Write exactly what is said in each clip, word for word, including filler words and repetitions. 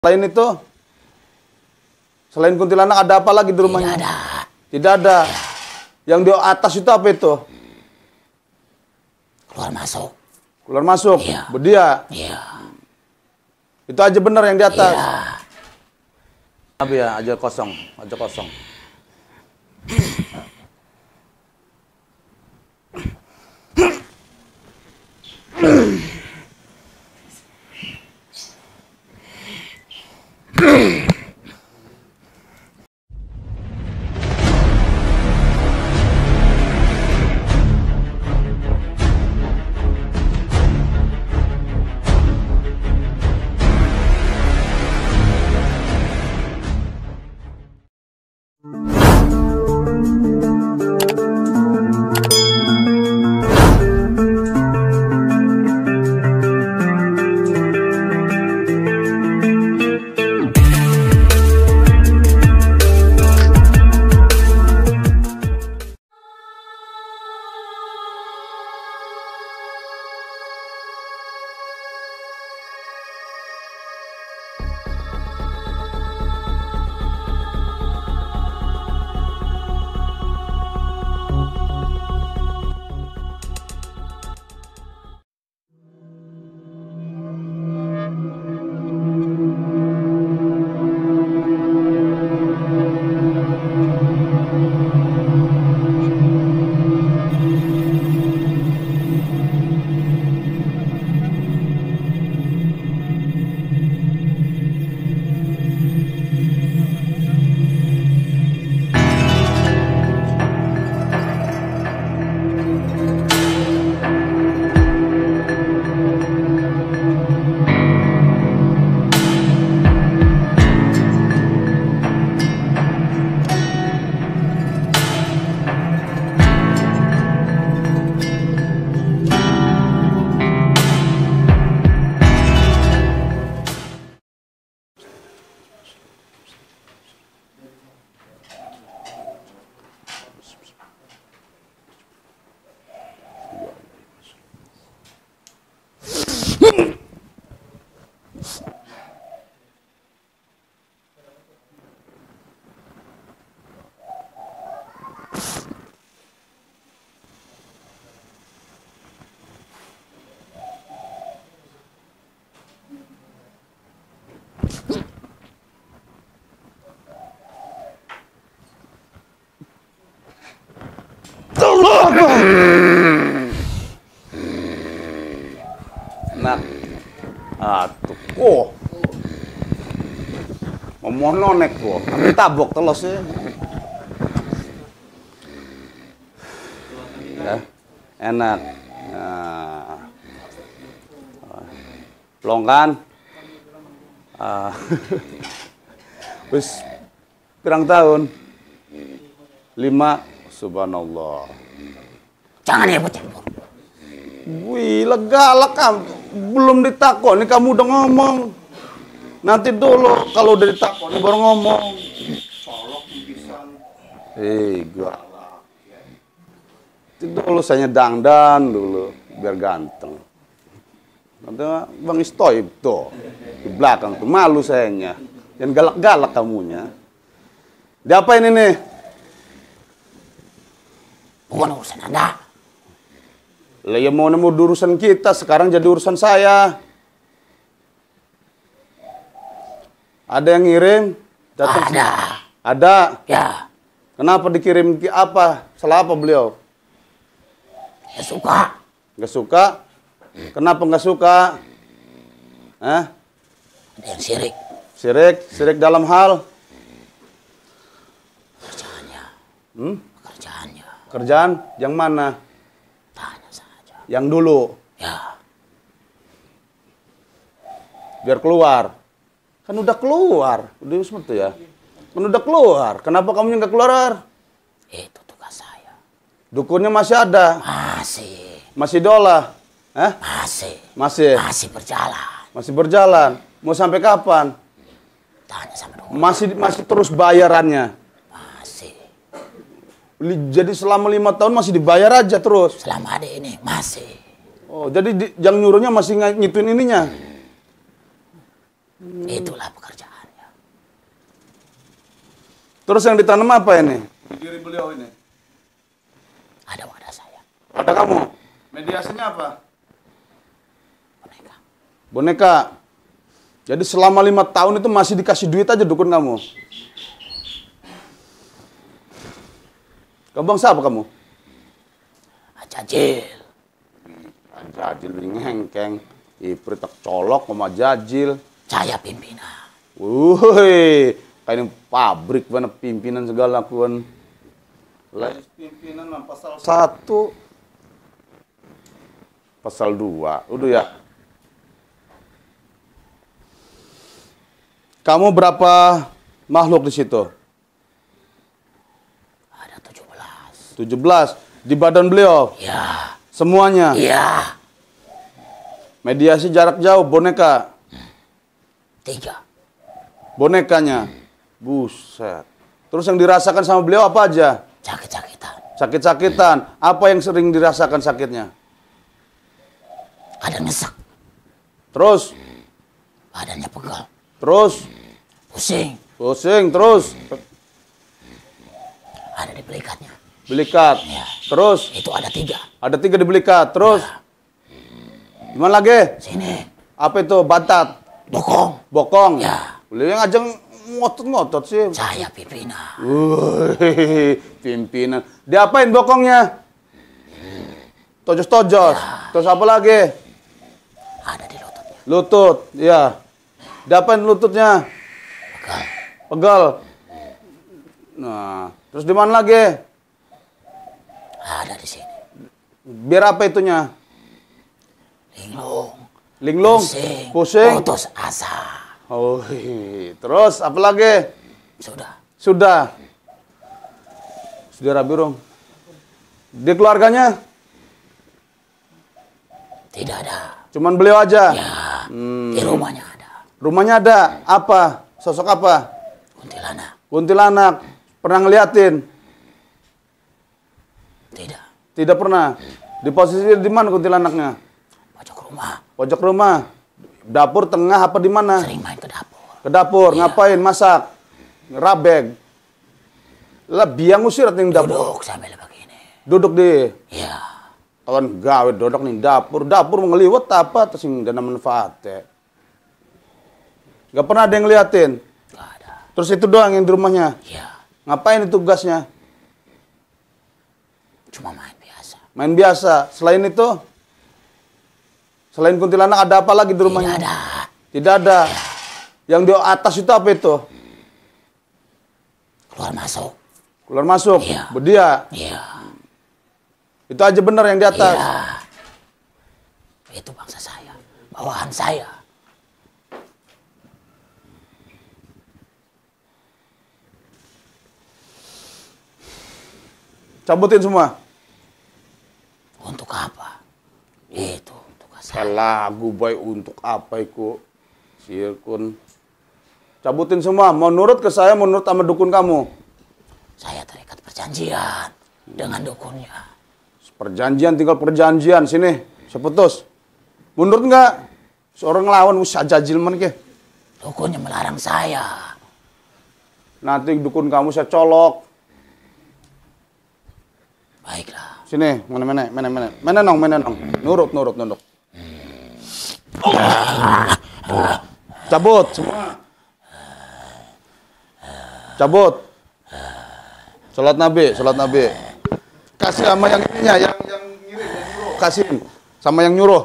Selain itu, selain kuntilanak ada apa lagi di rumahnya? Tidak ada. Tidak ada. Ya. Yang di atas itu apa itu? Keluar masuk. Keluar masuk. Iya. Bedia. Iya. Itu aja benar yang di atas. Iya. Tapi ya aja kosong, aja kosong. Nah, atuh, oh, ngomong nonek tuh, tapi tabok telosnya. Ya, enak. Nah, longkan. Ah, wis pirang tahun? Lima, subhanallah. Jangan ya, bocah. Wih, galak kamu. Belum ditakoni kamu udah ngomong. Nanti dulu kalau udah ditakoni baru ngomong. Solok pisan. Eh, galak. Nanti dulu saya dangdan dulu biar ganteng. Nanti Bang Istoib tuh di belakang tuh malu sayanya. Jangan galak-galak kamunya. Diapain ini? Bukan urusan Anda. Lah ya mau nemu urusan kita, sekarang jadi urusan saya. Ada yang ngirim? Datang Ada. Ada? Ya. Kenapa dikirim apa? Salah apa beliau? Ya suka. Nggak suka? Kenapa nggak suka? Hah? Ada yang sirik. Sirik? Sirik dalam hal? Kerjaannya. Hmm? Kerjaannya. Kerjaan? Yang mana? Tanya saja. Yang dulu? Ya. Biar keluar. Kan udah keluar. Udah seperti ya. Kan udah keluar. Kenapa kamu nggak keluar? Itu tugas saya. Dukunnya masih ada? Masih. Masih dola? Hah? Masih. Masih? Masih berjalan. Masih berjalan. Mau sampai kapan? Tanya sama dulu. Masih masih terus bayarannya? Masih. Jadi selama lima tahun masih dibayar aja terus? Selama ada ini masih. Oh, jadi di, yang nyuruhnya masih ngituin ininya? Hmm. Itulah pekerjaannya. Terus yang ditanam apa ini? Diri beliau ini. Ada wadah saya. Ada kamu. Mediasinya apa? Boneka. Boneka. Jadi selama lima tahun itu masih dikasih duit aja dukun kamu. Kamu bangsa apa kamu? Jajil. Jajil ngengkeng. Iprit tak colok sama jajil. Saya pimpinan. Wuih, kayak pabrik mana pimpinan segala kuan. Lais pimpinan mah pasal satu. Pasal dua. Udah ya. Kamu berapa makhluk di situ? Ada tujuh belas. tujuh belas di badan beliau. Ya. Semuanya. Iya. Mediasi jarak jauh boneka. Tiga. Bonekanya. Buset. Terus yang dirasakan sama beliau apa aja? Sakit-sakitan. Sakit-sakitan. Apa yang sering dirasakan sakitnya? Ada nesak. Terus? Badannya pegal. Terus? Pusing. Pusing. Terus? Ada di belikatnya. Belikat. Ya. Terus? Itu ada tiga. Ada tiga di belikat. Terus? Ya. Nah. Gimana lagi? Sini. Apa itu? Bantat? Bokong. Bokong? Ya. Beliau yang ngajeng ngotot-ngotot sih. Saya pimpinan. Wih, pimpinan. Diapain bokongnya? Tojos-tojos. Ya. Terus apa lagi? Ada di lututnya. Lutut, ya. Diapain lututnya? Pegal. Pegal. Nah, terus di mana lagi? Ada di sini. Biar apa itunya? Linglung. Linglung. Pusing. Pusing. Putus asa. Oh, terus apa lagi? Sudah. Sudah. Saudara Birung. Di keluarganya? Tidak ada. Cuman beliau aja? Ya. Hmm. Di rumahnya ada. Rumahnya ada? Apa? Sosok apa? Kuntilanak. Kuntilanak. Pernah ngeliatin? Tidak. Tidak pernah. Di posisi di mana kuntilanaknya? Pojok rumah. Pojok rumah. Dapur tengah apa di mana? Sering main ke dapur. Ke dapur, Iya. ngapain? Masak. Ngerabeg. Lah biang usir ning dapur. Duduk sambil begini. Duduk di Iya. kawan gawe dodok ning dapur. Dapur mau ngeliwet apa terus sing dana manfaatnya. Gak pernah ada yang ngeliatin. Gak ada. Terus itu doang yang di rumahnya. Iya. Ngapain itu tugasnya? Cuma main biasa. Main biasa. Selain itu, selain kuntilanak ada apa lagi di rumahnya? Tidak ada. Tidak ada. Yang di atas itu apa itu? Keluar masuk. Keluar masuk. Iya. Bedia. Iya. Itu aja benar yang di atas. Iya. Itu bangsa saya. Bawahan saya. Cabutin semua. Untuk apa? Itu tugas saya. Lagu baik untuk apa iku? Sirkun. Cabutin semua. Menurut ke saya, menurut sama dukun kamu. Saya terikat perjanjian dengan dukunnya. Perjanjian tinggal perjanjian. Sini, seputus. Menurut nggak? Seorang lawan usah jajil man ke. Dukunnya melarang saya. Nanti dukun kamu saya colok. Baiklah. Sini, mana mana mana mana. Mana nong, mana nong. Nurut, nurut, nurut. Cabut semua. Cabut. Salat Nabi, salat Nabi. Kasih sama yang ininya, yang yang ngirim, yang nyuruh. Kasih sama yang nyuruh.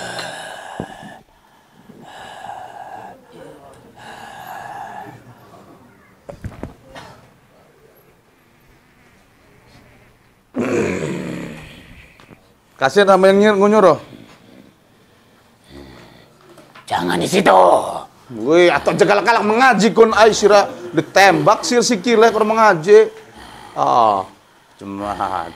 Kasih sama yang nyuruh. Jangan di situ. Wih, atau jagal-galak mengaji kun Aisyah ditembak sir sikile kalau mengaji. Ah, cuma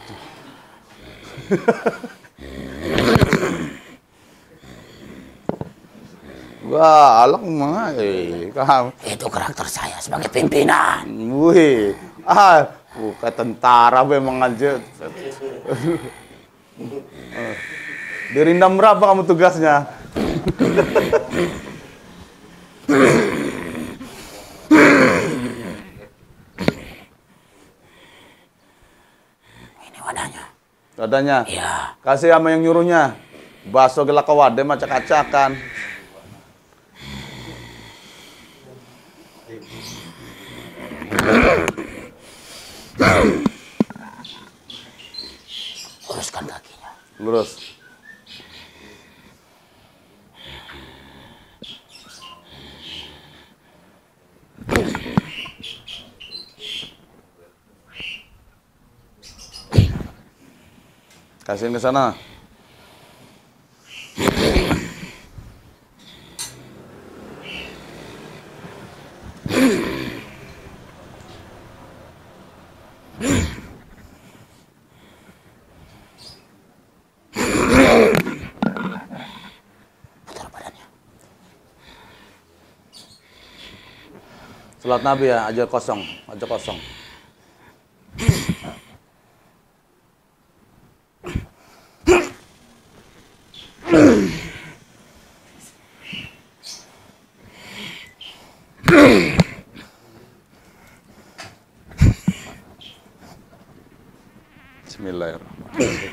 wah, alak mah eh kamu. Itu karakter saya sebagai pimpinan. Wih, ah, bukan tentara memang aja. Dirindam berapa kamu tugasnya? Ini wadahnya. Wadahnya? Iya. Kasih sama yang nyuruhnya. Baso gila kawade macak-acakan. Luruskan kakinya. Lurus. Kasihin ke sana. Putar badannya. Salat Nabi ya, aja kosong, aja kosong. Bismillahirrahmanirrahim.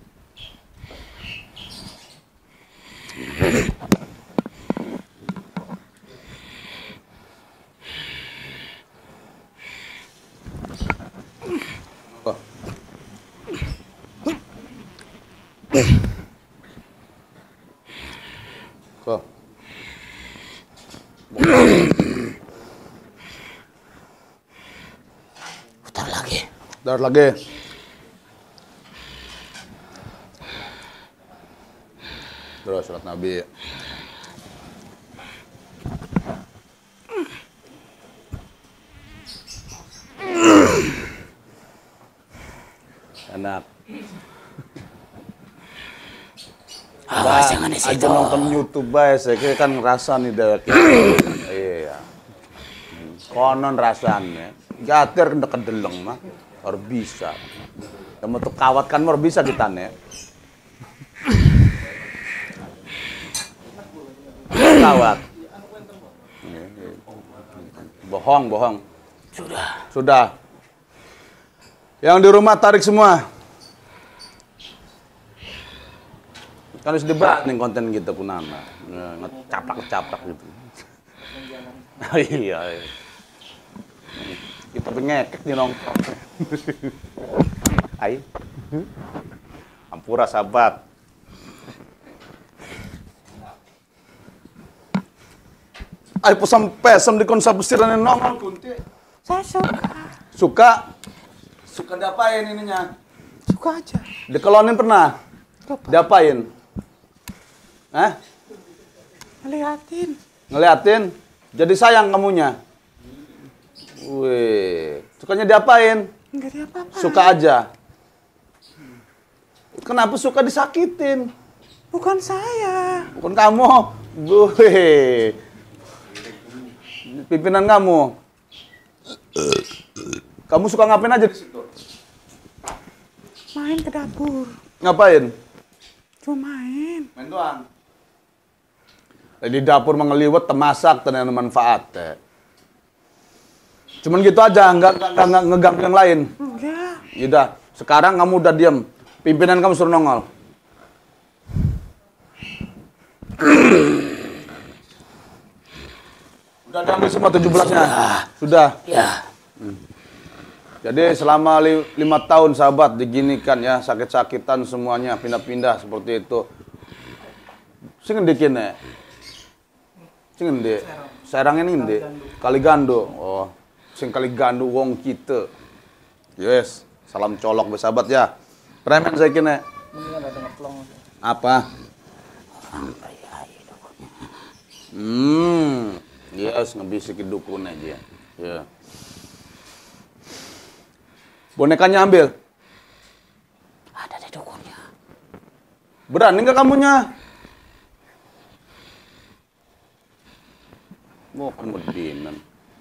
Oh. Kok. Putar lagi. Putar lagi. Terus salat Nabi. Enak. Awas jangan di situ. Aja nonton YouTube bae, saya kan ngerasa nih dewek. Iya. Konon rasanya. Gatir kendek kedeleng mah. Harus bisa. Temu tuh kawat kan harus bisa kita nih. Kawat. Bohong, bohong. Sudah. Sudah. Yang di rumah tarik semua. Kan harus debat nih konten kita punana. Ngecapak-capak gitu. Iya. Kita pengekek di nongkrong. Ayo. Ampura sahabat. Ayo pusam pesam di konsep besiran yang nongol kunti. Saya suka. Suka? Suka diapain ininya? Suka aja. Dikelonin pernah? Apa? Diapain? Hah? Ngeliatin. Ngeliatin? Jadi sayang kamunya? Wih, sukanya diapain? Enggak ada apa-apa. Suka aja. Kenapa suka disakitin? Bukan saya. Bukan kamu. Wih. Pimpinan kamu. Kamu suka ngapain aja di situ? Main ke dapur. Ngapain? Cuma main. Main doang. Di dapur mengeliwet, temasak, dan yang manfaat. Ya. Cuman gitu aja, nggak, nggak, nggak ngeganggu yang lain. Enggak. Yaudah, sekarang kamu udah diem. Pimpinan kamu suruh nongol. Udah diambil semua tujuh belasnya? Sudah. Ya. Hmm. Jadi selama li, lima tahun sahabat diginikan ya, sakit-sakitan semuanya, pindah-pindah seperti itu. Sing ngendikin ya? Sing ngendik? Serang ini ngendik? Kaligando. Oh, sing Kaligando wong kita. Yes, salam colok bersahabat ya. Premen saya kini. Apa? Hmm, yes, ngebisikin dukun aja. Ya. Bonekanya ambil. Ada di dukunnya. Berani nggak kamunya? Mau kemudian.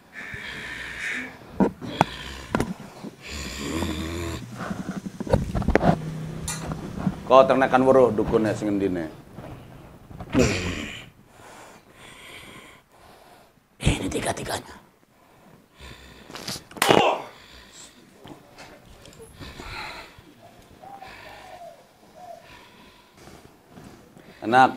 Kau ternakan weruh dukunnya sing ngendine. Enak.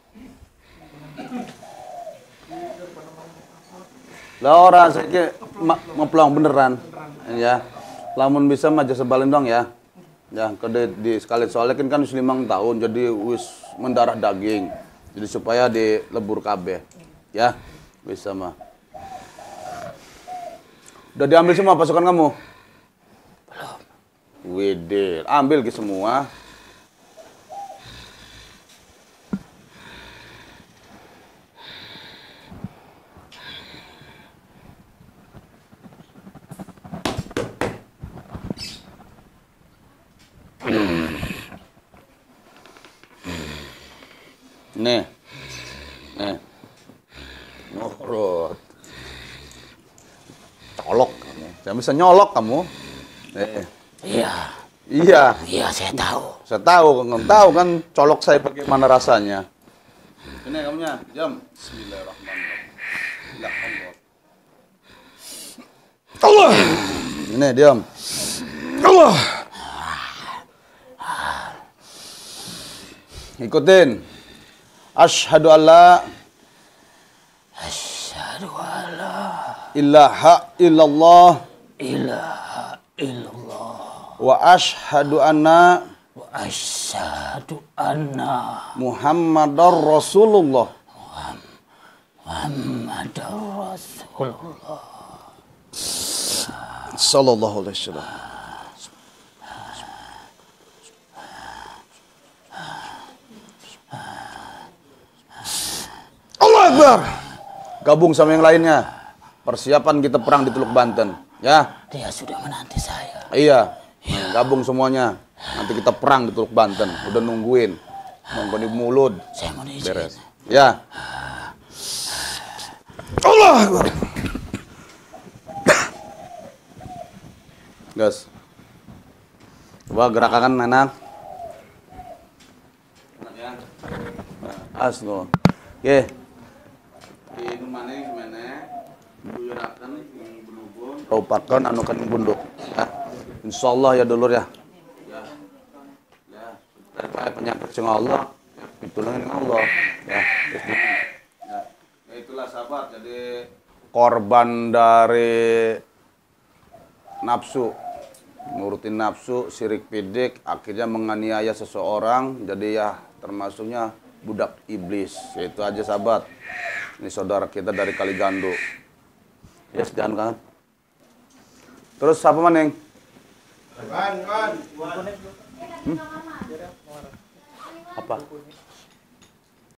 Lah orang saya ngepelong beneran. Ya. Lamun bisa mah aja sebalin dong ya. Ya, kode di sekali soalnya kan kan wis limang tahun jadi wis mendarah daging. Jadi supaya dilebur kabeh. Ya. Bisa mah. Udah diambil semua pasukan kamu? Belum. Widih, ambil ke semua. Nih. Nih. Ngorot. Colok kamu. Jangan bisa nyolok kamu. Nih. Iya. Iya. Iya, saya tahu. Saya tahu, nggak tahu kan colok saya bagaimana rasanya. Ini kamunya, jam. Bismillahirrahmanirrahim. Allah. Ini diam. Allah. Ikutin. Asyhadu alla Asyhadu alla ilaha illallah ilaha illallah wa asyhadu anna wa asyhadu anna Muhammadar Rasulullah. Muhammadar Rasulullah Sallallahu alaihi wasallam. Allah Akbar. Gabung sama yang lainnya. Persiapan kita perang di Teluk Banten, ya. Dia sudah menanti saya. Iya. Nah, gabung semuanya. Nanti kita perang di Teluk Banten. Udah nungguin. Nunggu di mulut. Saya mau izin. Beres. Ya. Allah Akbar. Gas. Coba gerakan anak. Asno. Oke. Ini mana yang mana? Buyurakan yang berhubung. Paupakan anu kan bunduk. Ya. Insyaallah ya dulur ya. Ya. Ya. Terkait penyakit sing Allah, pitulungan Allah. Ya. Ya. Ya itulah sahabat. Jadi korban dari nafsu, nurutin nafsu, sirik pidik, akhirnya menganiaya seseorang, jadi ya termasuknya budak iblis. Itu aja sahabat. Ini saudara kita dari Kaligandu. Ya sedan kan. Terus apa maneng? Hmm? Apa?